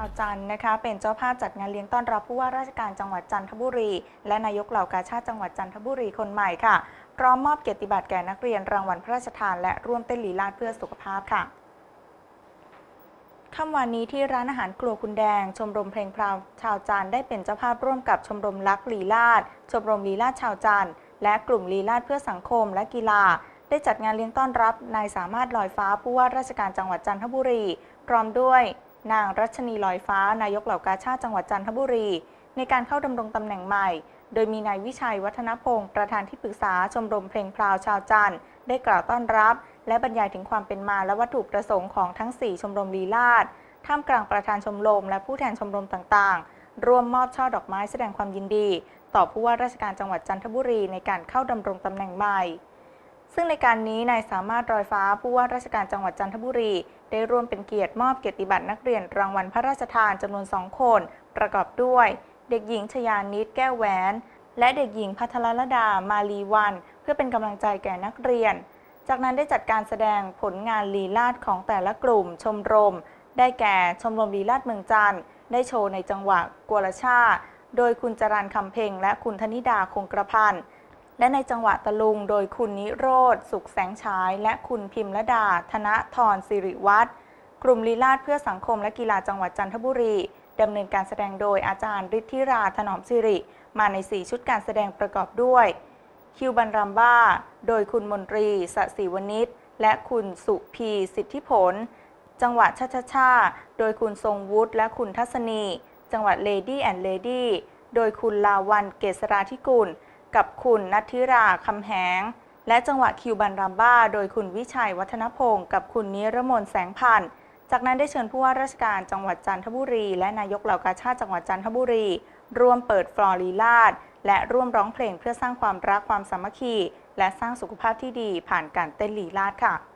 าวจันทร์นะคะเป็นเจ้าภาพจัดงานเลี้ยงต้อนรับผู้ว่าราชการจังหวัดจันทบุรีและนายกเหล่ากาชาติจังหวัดจันทบุรีคนใหม่ค่ะพร้อมมอบเกียรติบัตรแก่นักเรียนรางวัลพระราชทานและร่วมเต้นลีลาศเพื่อสุขภาพค่ะค่ำวันนี้ที่ร้านอาหารครัวคุณแดงชมรมเพลงพราวชาวจันทร์ได้เป็นเจ้าภาพร่วมกับชมรมลักษ์ลีลาศชมรมลีลาศชาวจันทร์และกลุ่มลีลาศเพื่อสังคมและกีฬาได้จัดงานเลี้ยงต้อนรับนายสามารถลอยฟ้าผู้ว่าราชการจังหวัดจันทบุรีพร้อมด้วยนางรัชนีลอยฟ้านายกเหล่ากาชาติจังหวัดจันทบุรีในการเข้าดำรงตำแหน่งใหม่โดยมีนายวิชัยวัฒนพงศ์ประธานที่ปรึกษาชมรมเพลงพราวชาวจันทร์ได้กล่าวต้อนรับและบรรยายถึงความเป็นมาและวัตถุประสงค์ของทั้ง4ชมรมลีลาศท่ามกลางประธานชมรมและผู้แทนชมรมต่างๆร่วมมอบช่อดอกไม้แสดงความยินดีต่อผู้ว่าราชการจังหวัดจันทบุรีในการเข้าดำรงตำแหน่งใหม่ซึ่งในการนี้นายสามารถลอยฟ้าผู้ว่าราชการจังหวัดจันทบุรีได้ร่วมเป็นเกียรติมอบเกียรติบัตรนักเรียนรางวัลพระราชทานจำนวน2คนประกอบด้วยเด็กหญิงชยานิดแก้วแหวนและเด็กหญิงภัทรลดามาลีวันเพื่อเป็นกำลังใจแก่นักเรียนจากนั้นได้จัดการแสดงผลงานลีลาศของแต่ละกลุ่มชมรมได้แก่ชมรมลีลาศเมืองจันทร์ได้โชว์ในจังหวะกัวลช่าโดยคุณจรัญคำเพ็งและคุณธนิดาคงกระพันและในจังหวะตะลุงโดยคุณนิโรธสุขแสงฉายและคุณพิมรดาธนทรสิริวัฒน์กลุ่มลีลาศเพื่อสังคมและกีฬาจังหวัดจันทบุรีดำเนินการแสดงโดยอาจารย์ฤทธิราถนอมสิริมาใน4ชุดการแสดงประกอบด้วยคิวบันรัมบ้าโดยคุณมนตรีสศิวณิชและคุณสุพีสิทธิผลจังหวะชาชาโดยคุณทรงวุฒิและคุณทัศนีจังหวัดเลดี้แอนด์เลดี้โดยคุณลาวันเกษราธิกุลกับคุณนัทธิราคำแหงและจังหวะคิวบันรัมบ้าโดยคุณวิชัยวัฒนพงศ์กับคุณนิรมนแสงพันธ์จากนั้นได้เชิญผู้ว่าราชการจังหวัดจันทบุรีและนายกเหล่ากาชาติจังหวัดจันทบุรีร่วมเปิดฟลอร์ลีลาศและร่วมร้องเพลงเพื่อสร้างความรักความสามัคคีและสร้างสุขภาพที่ดีผ่านการเต้นลีลาศค่ะ